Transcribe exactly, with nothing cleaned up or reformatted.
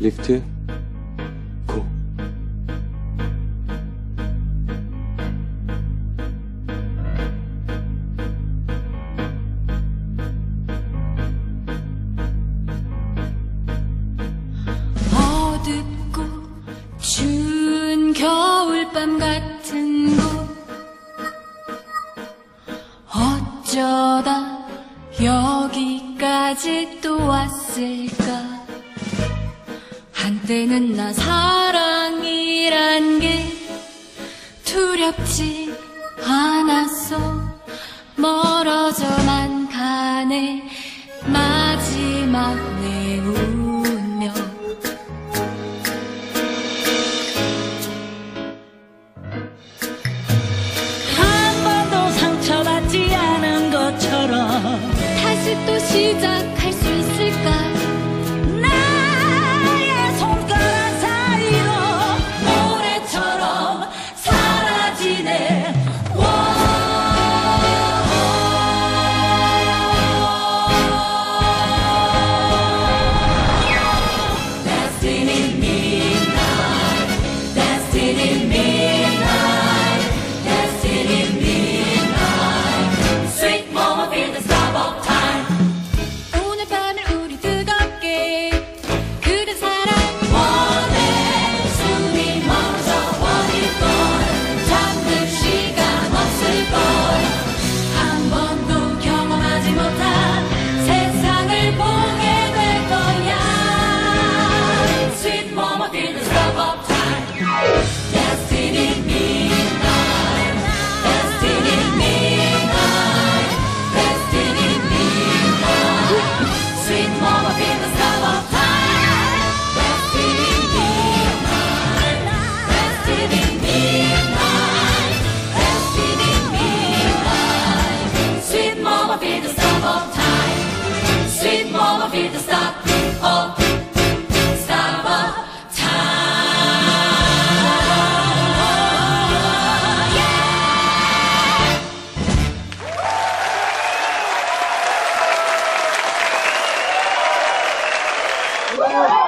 리프트 고. 어둡고 추운 겨울밤 같은 곳, 어쩌다 여기까지 또 왔을까. 한때는 나 사랑이란 게 두렵지 않았어. 멀어져만 가네 마지막 내 운명. 한 번도 상처받지 않은 것처럼 다시 또 시작할 수 있을까. 나의 손가락 사이로 모래처럼 사라지네. Destiny midnight, destiny midnight, destiny midnight. Sweet mama, feel the stop of time. 오늘 밤을 우리 뜨겁게 그대 사랑 원해 숨이 멈춰 버릴걸. 잠들 시간 없을걸. 한 번도 경험하지 못한 세상을 보게 될 거야. Sweet mama, feel the stop of time. Destiny midnight, destiny midnight, destiny midnight. Sweet mama, feel the stop of time. Destiny midnight, destiny midnight, destiny midnight. Sweet mama, feel the stop of time. Sweet mama, feel the stop of stop of time. Yeah.